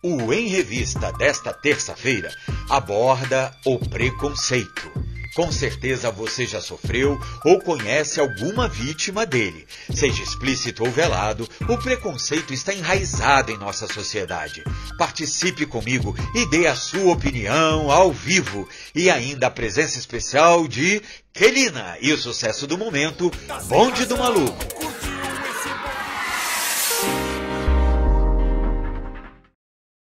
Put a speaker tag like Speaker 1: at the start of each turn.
Speaker 1: O Em Revista desta terça-feira aborda o preconceito. Com certeza você já sofreu ou conhece alguma vítima dele. Seja explícito ou velado, o preconceito está enraizado em nossa sociedade. Participe comigo e dê a sua opinião ao vivo. E ainda a presença especial de Kelina e o sucesso do momento, Bonde do Maluco.